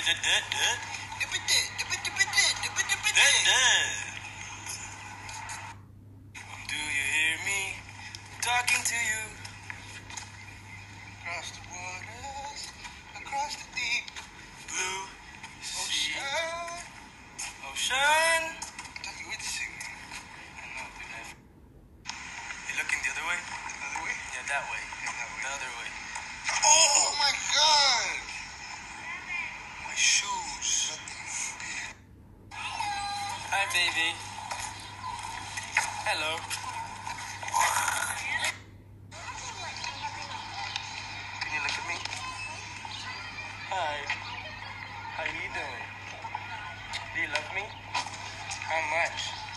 Do you hear me talking to you? Across the waters, across the deep blue ocean. Ocean. I thought you were singing. I know, dude. You looking the other way? The other way? Yeah, that way. Yeah, that way. The other way. Oh my God! My shoes. Hi, baby. Hello. Can you look at me? Hi. How you doing? Do you love me? How much?